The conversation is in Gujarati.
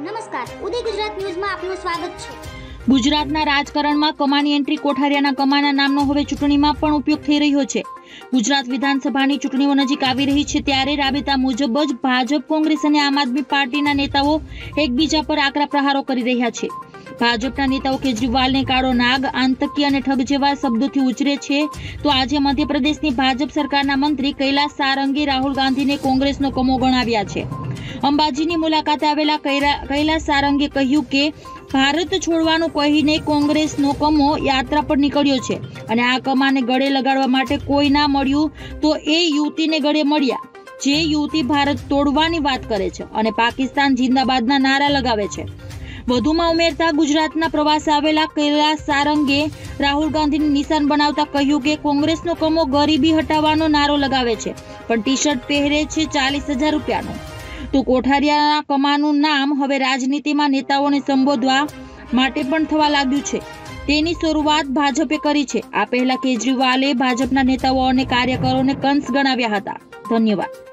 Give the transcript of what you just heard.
નમસ્કાર, ઉદય ગુજરાત ન્યૂઝમાં આપનું સ્વાગત છે। ગુજરાતના રાજકારણમાં કમાની એન્ટ્રી કોઠારિયાના કમાના નામનો હવે ચૂંટણીમાં પણ ઉપયોગ થઈ રહ્યો છે। ગુજરાત વિધાનસભાની ચૂંટણીઓ નજીક આવી રહી છે ત્યારે રાબેતા મુજબ જ ભાજપ, કોંગ્રેસ અને આમ આદમી પાર્ટીના નેતાઓ એકબીજા પર આકરા પ્રહારો કરી રહ્યા છે। ભાજપના નેતાઓ કેજરીવાલને કાળો નાગ, આતંકી અને ઠગ જેવા શબ્દોથી ઉછરે છે તો આજે મધ્યપ્રદેશની ભાજપ સરકારના મંત્રી કૈલાસ સારંગે રાહુલ ગાંધીને કોંગ્રેસનો કમો ગણાવ્યા છે। અંબાજીની મુલાકાતે આવેલા કૈલાસ સારંગે કહ્યું કે ભારત છોડવાનું કહીને કોંગ્રેસનો કમો યાત્રા પર નીકળ્યો છે અને આ કમાને ગળે લગાડવા માટે કોઈ ના મળ્યું તો એ યુવતીને ગળે મળ્યા, જે યુવતી ભારત તોડવાની વાત કરે છે અને પાકિસ્તાન જિંદાબાદના નારા લગાવે છે। વધુમાં ઉમેરતા ગુજરાતના પ્રવાસે આવેલા કૈલાસ સારંગે રાહુલ ગાંધીને નિશાન બનાવતા કહ્યું કે કોંગ્રેસનો કમો ગરીબી હટાવવાનો નારો લગાવે છે પણ ટી શર્ટ પહેરે છે 40,000 રૂપિયાનું। તો કોઠારિયાના કમાનું નામ હવે રાજનીતિમાં નેતાઓને સંબોધવા માટે પણ થવા લાગ્યું છે। તેની શરૂઆત ભાજપે કરી છે। આ પહેલા કેજરીવાલે ભાજપના નેતાઓ અને કાર્યકરોને કંસ ગણાવ્યા હતા। ધન્યવાદ।